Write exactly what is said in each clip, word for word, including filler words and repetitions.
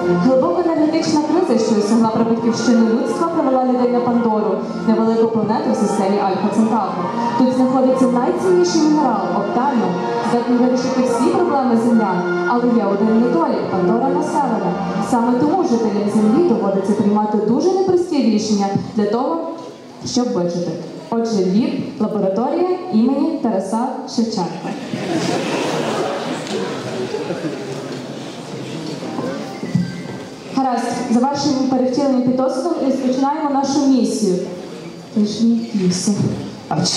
Глибока енергетична криза, що осягла прабатьківщину людства, привела людей на Пандору, невелику планету в системі Альфа-Центавра. Тут знаходиться найцінніший мінерал – оптаніум, здатний вирішити всі проблеми землян. Але є один недолік – Пандора населена. Саме тому жителям Землі доводиться приймати дуже непрості рішення для того, щоб вижити. Отже, Львів – лабораторія імені Тараса Шевченка. Гаразд, завершуємо перевтілення під досвідом і розпочинаємо нашу місію. Ти ж не півся. Ач!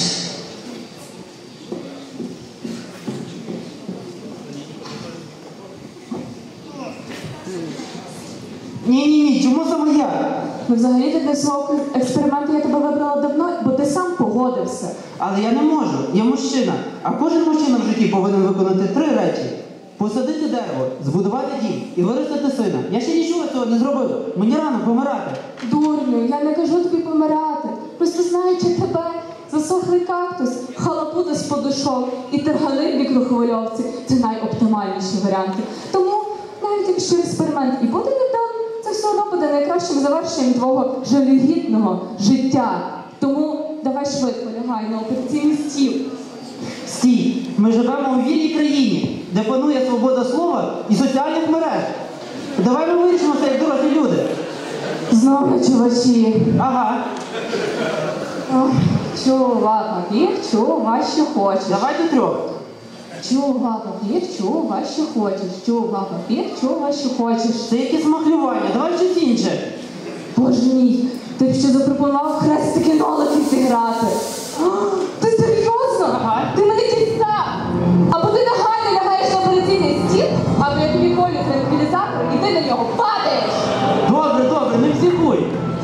Ні-ні-ні, чому саме я? Ну, взагалі, для свого експерименту я тебе вибрала давно, бо ти сам погодився. Але я не можу, я мужчина. А кожен мужчина в житті повинен виконати три речі. Посадити дерево, збудувати дім і виростити сина. Я ще нічого цього не зробив. Мені рано помирати. Дурню, я не кажу тобі помирати. Просто знаючи тебе, засохлий кактус, халапута з подушок і тергани в мікрохвильовці – це найоптимальніші варіанти. Тому, навіть якщо експеримент і буде невдалим, це все одно буде найкращим завершенням твого жалюгідного життя. Тому давай швидко лягай на операційний стіл. Стій, ми живемо у вільній країні, де панує свобода слова і соціальних мереж. Давай ми вирішимо це як дорослі люди. Знову чувачі. Ага. Ох, чува папір, чува, що хочеш. Давай до трьох. Чува папір, чува, що хочеш. Чува папір, чува, що хочеш. Це якесь махлювання, давай щось інше. Боже мій, ти б ще запропонував хрестики-нолики зіграти. О, ти серйозно? Ага. Ти мене дістав! Або ти нагально лягаєш на операційний стіл, або я тобі колю транквілізатор, і ти на нього падаєш. Добре, добре, не психуй.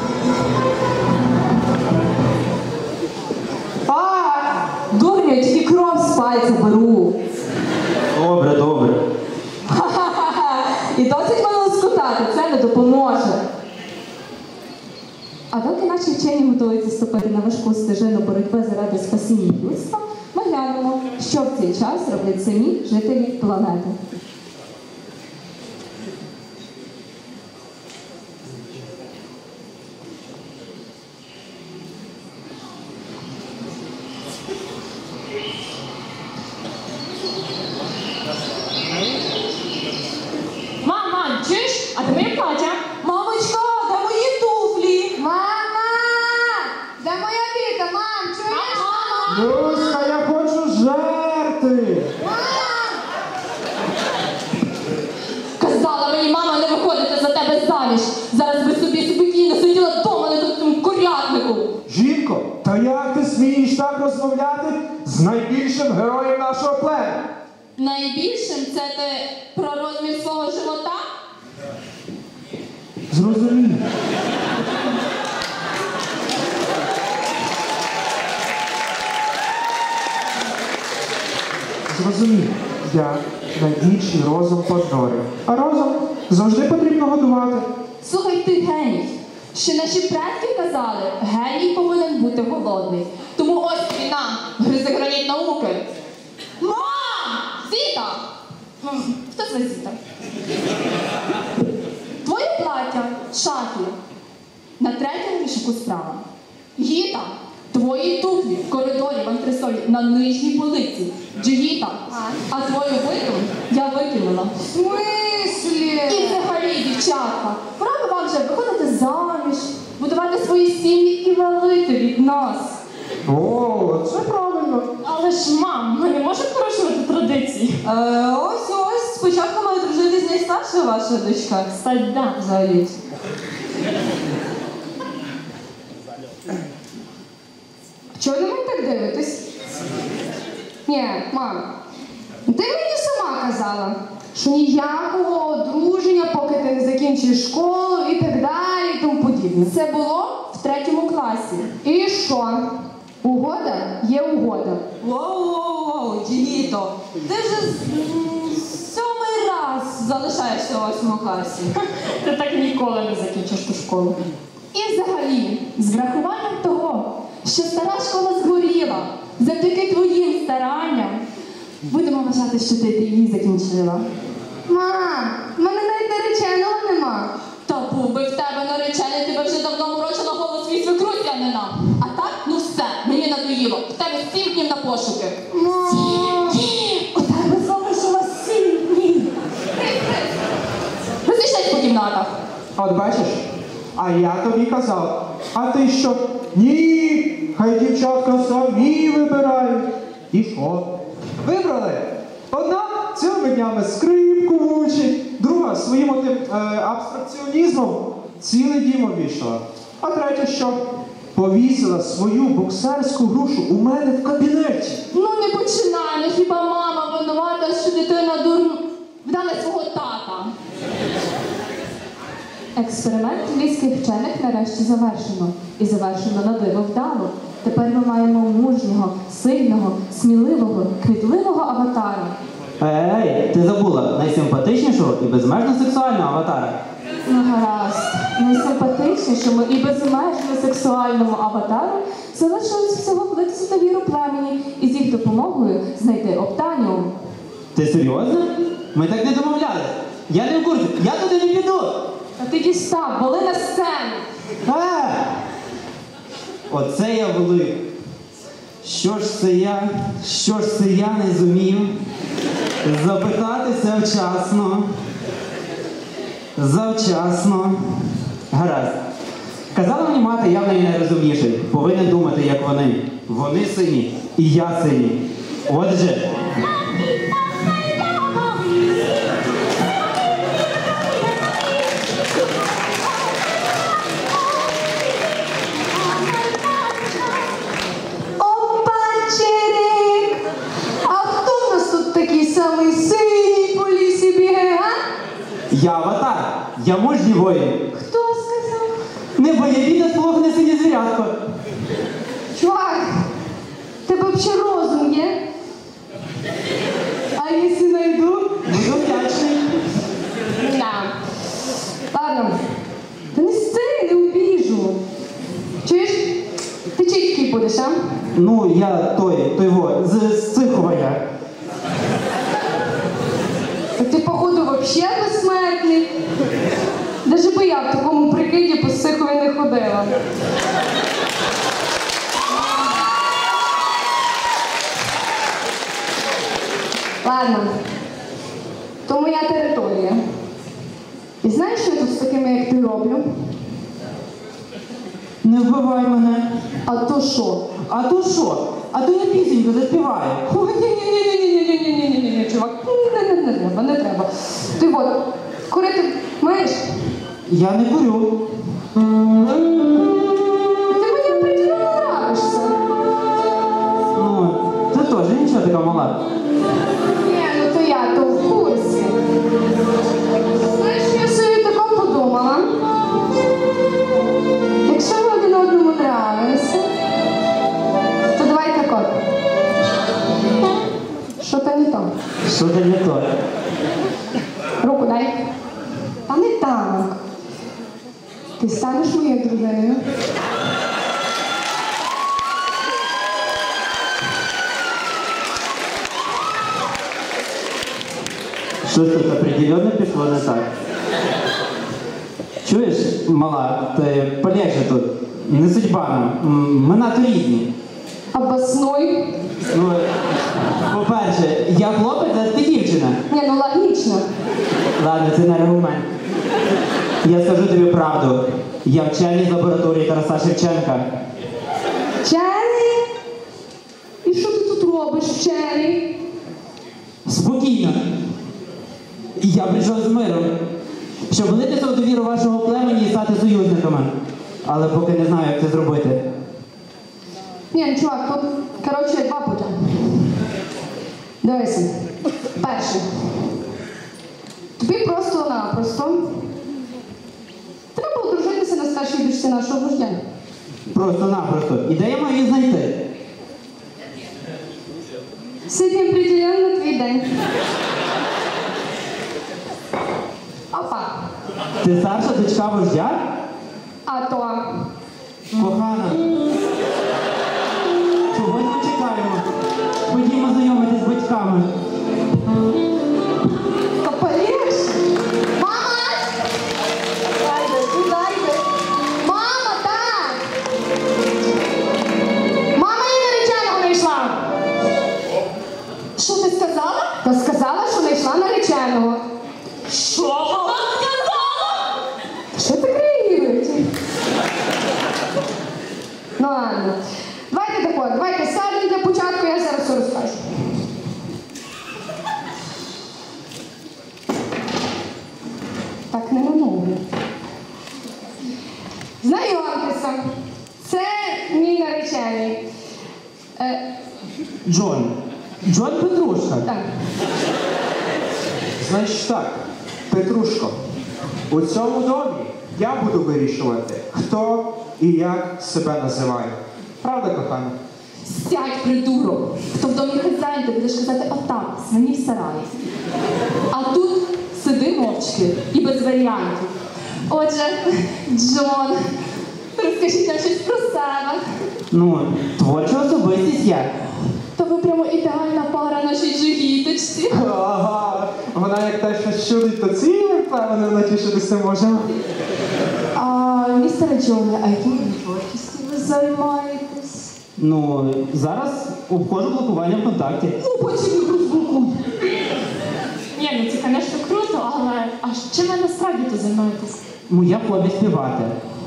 А, дурню, я тільки кров з пальця беру. Добре, добре. Ха-ха-ха. І досить мене лоскотати, це не допоможе. А доки наші вчені готуються ступити на важку стежину боротьби заради спасіння людства, ми глянемо, що в цей час роблять самі жителі планети. Мам, мам, чуєш? А де моє плаття? Мамочка, де мої туфлі? Мама! Де моя віта, мам? Чуєш? Мама! Люська, я хочу жерти! Мам! Казала мені, мама, не виходити за тебе заміж. Зараз би собі спокійно сиділа вдома на тому курятнику. Жінко, та як ти смієш так розмовляти з найбільшим героєм нашого племені? Найбільшим це ти про розмір свого живота? Зрозумів. Зрозумів. Я найбільший розум Пандори. А розум завжди потрібно годувати. Слухай, ти геній. Ще наші предки казали, геній повинен бути голодний. Тому ось тобі на, гризи граніт науки. Мам! Зіта! М, Хто це Зіта? Твоє плаття в шафі. На третьому вішаку справа. Гіта! Твої туфлі в коридорі в антресолі на нижній полиці. Джигіта! А твою виту я викинула. В смислі? І взагалі, дівчатка, пора би вам вже виходити заміж, будувати свої сім'ї і валити від нас. О, це правильно. Але ж, мам, ми не можемо порушувати традиції. Е, ось, ось, спочатку має дружити з найстаршою ваша дочка. Кстати, да. Взагалі. Чого ви мене так дивитесь? Ні, мам, ти мені сама казала, що ніякого одруження, поки ти не закінчиш школу і так далі і тому подібне. Це було в третьому класі. І що? Угода є угода. Воу-воу-воу, Дігіто, ти вже з- м, сьомий раз залишаєшся у восьмому класі. Ти так ніколи не закінчиш ту школу. І взагалі, з врахуванням того, що стара школа згоріла, завдяки твоїм старанням, будемо вважати, що ти її закінчила. Мам, в мене навіть нареченого нема. по кімнатах. От бачиш? А я тобі казав. А ти що? Ні, хай дівчатка самі вибирають. І що? Вибрали? Одна цілими днями скрипку вчить, друга своїм отим е, абстракціонізмом цілий дім обійшла. А третя що? Повісила свою боксерську грушу у мене в кабінеті. Ну не починай, ну хіба мама винувата, що дитина дурно вдала свого тата. Експеримент львівських вчених нарешті завершено. І завершено на диво вдало. Тепер ми маємо мужнього, сильного, сміливого, кмітливого аватара. Ей, ти забула найсимпатичнішого і безмежно сексуального аватара. Ну гаразд, найсимпатичнішому і безмежно сексуальному аватару залишилось всього плити світовіру племені і з їх допомогою знайти Оптаніум. Ти серйозно? Ми так не домовлялись. Я не в курсі, я туди не піду. Та ти дістав, воли на сцену! Е! Оце я влив. Що ж це я, що ж це я не зумів запитатися вчасно. Завчасно. Гаразд. Казала мені мати, я в неї найрозумніший. Повинен думати, як вони. Вони сині, і я синій. Отже. Опачерик! А хто в нас тут такий самий синій по лісі бігає, а? Я аватар. Я мужній воїн. Хто сказав? Не бойові та сплох не сині звірятко. Чувак, в тебе взагалі розум є? А якщо знайду? Буду вдячний. Да. Ладно. Та не сцени, не убіжу. Чуєш? Ти чий будеш, а? Ну, я той, той во, з, з Цихова. Так ти, походу, вообще безсмертний. Даже би я в такому прикиді по Сихові не ходила. Ладно. То моя територія. І знаєш, що я тут з такими, як ти, роблю? Не вбивай мене. А то що? А то що? А то я пісеньку заспіваю. Ой, ні-ні-ні-ні-ні-ні-ні-ні-ні-ні, чувак. Не, не, не треба, не треба. Ти от, курити маєш? Я не курю. Ти мені определенно нравишся. Ну, ти теж нічого така мала. Ні, ну то я, то в курсі. Знаєш, я собі тако подумала. Якщо ми один одному нравимося, то давай так от. Що-то не то. Що це не то? Руку дай. Та не так. Ти станеш моєю дружиною. Щось тут определенно пішло не так. Чуєш, мала, ти полегше тут. Не судьба нам. М, Ми надто різні. Обоснуй. Ну, по-перше, я хлопець, а ти дівчина. Ні, ну логічно. Ладно, це не аргумент. Я скажу тобі правду. Я вчений з лабораторії Тараса Шевченка. Вчений? І що ти тут робиш, вчений? Спокійно. Я прийшов з миром, щоб влитися у довіру вашого племені і стати союзниками. Але поки не знаю, як це зробити. Ні, ну, чувак, тут, коротше, два пути. Дивися. Перший. Тобі просто-напросто треба одружитися на старшій дочці нашого вождя. Просто-напросто. І де я маю її знайти? Сьогодні определенно твій день. Опа. Ти старша дочка вождя? А то. Кохана. Чого ми чекаємо? Ходімо знайомитись з батьками. То полегше. Мама! Дайде, ти дайде. Мама, так! Мама її нареченого не йшла. Що ти сказала? Та сказала, що не йшла нареченого. Що вона сказала? вчений. Е, Джон. Джон Петрушка. так. Значить так, Петрушко, у цьому домі я буду вирішувати, хто і як себе називає. Правда, кохана? Сядь, придурок! Хто в домі хазяїн, ти будеш казати отам, свині в сараї. А тут сиди мовчки і без варіантів. Отже, Джон, розкажіть нам щось про себе. Ну, творча особистість я. Та ви прямо ідеальна пара нашій джигіточці. Ага, вона як те щось чудить, то цілим певно натішитися можемо. А, містере Джоне, а якою творчістю ви займаєтесь? Ну, зараз обходжу блокування ВКонтакті. Ну, потім їх розблокуй. Ні, ну це, звісно, круто, але а чим ви насправді то займаєтесь? Моя хобі співати.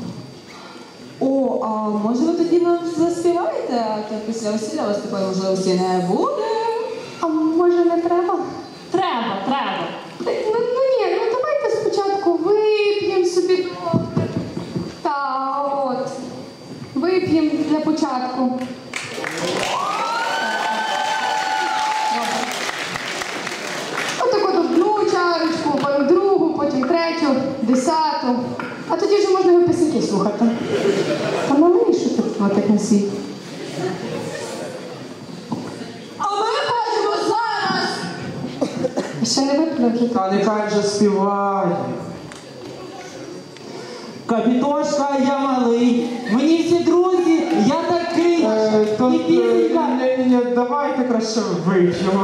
О, а може ви тоді нам заспіваєте, а то після весілля у вас такої можливості не буде? А може не треба? Треба, треба. Так, ну, ну ні, ну давайте спочатку вип'ємо собі. Та от. Вип'ємо для початку. Отак от одну чарочку, потім другу, потім третю, десяту. А тоді вже можна його пісеньки слухати. Та на мені що тут так на світ. А ми хочемо зараз! Ще не випили вже. Та нехай вже співає. Капітошка, я малий. Мені всі друзі, я такий. Е, то, І пісенька. е, ні, ні, ні, давайте краще вип'ємо.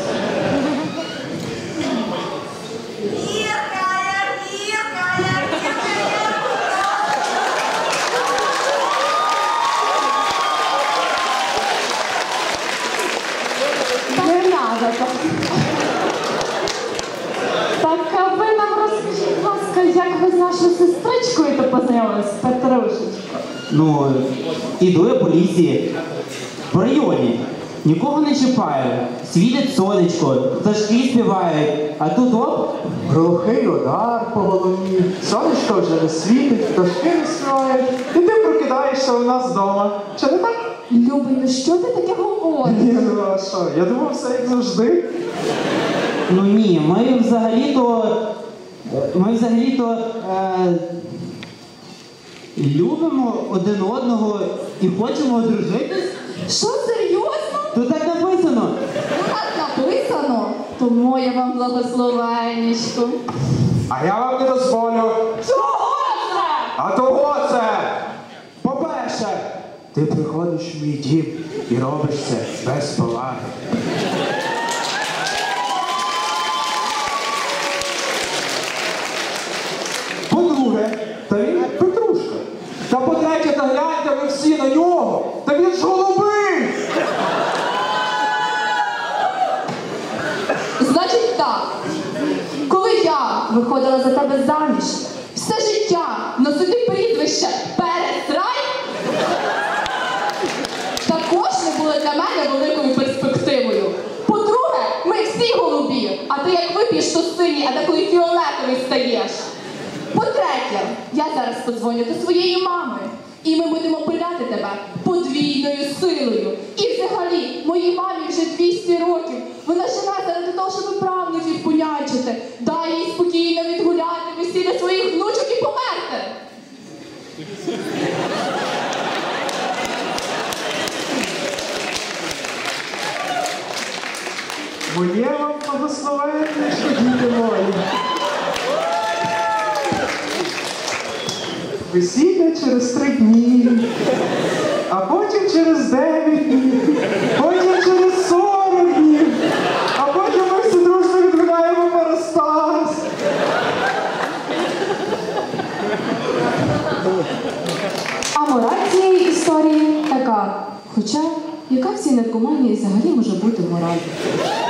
Не надо так. Так, а ви нам розкажіть, будь ласка, як ви з нашою сестричкою то познайомились, Петрушечко? Ну, іду я по лісі, в районі. Нікого не чіпаю. Світить сонечко, пташки співають, а тут оп. Глухий удар по голові, сонечко вже не світить, пташки не співають, і ти прокидаєшся у нас вдома. Чи не так? Любий, ну що ти таке говориш? Ні, ну а що? Я думав, все як завжди. Ну ні, ми взагалі-то. Ми взагалі-то. Е, любимо один одного і хочемо одружитись. Що, серйозно? Тут так написано. Ну так написано. То моє вам благословеннячко. А я вам не дозволю. Чого це? А того це! По-перше, ти приходиш в мій дім і робиш це без поваги. По-друге, та він Петрушка. Та по-третє, та гляньте ви всі на нього. Та він ж голубий! Значить так, коли я виходила за тебе заміж, все життя носити прізвище Пересрай також не було для мене великою перспективою. По-друге, ми всі голубі, а ти як вип'єш, то синій, а деколи фіолетовий стаєш. По-третє, я зараз подзвоню до своєї мами, і ми будемо пиляти тебе подвійною силою. І взагалі, моїй мамі вже двісті років. Вона жена заради того, щоб правнуків понянчити. Дай їй спокійно відгуляти весілля своїх внучок і померти. Моє вам благословення, що діти мої. Весілля через три дні, а потім через дев'ять днів, потім через сорок днів, а потім ми всі дружно відгуляємо Парастас. А мораль цієї історії така. Хоча, яка в цій наркоманії взагалі може бути мораль?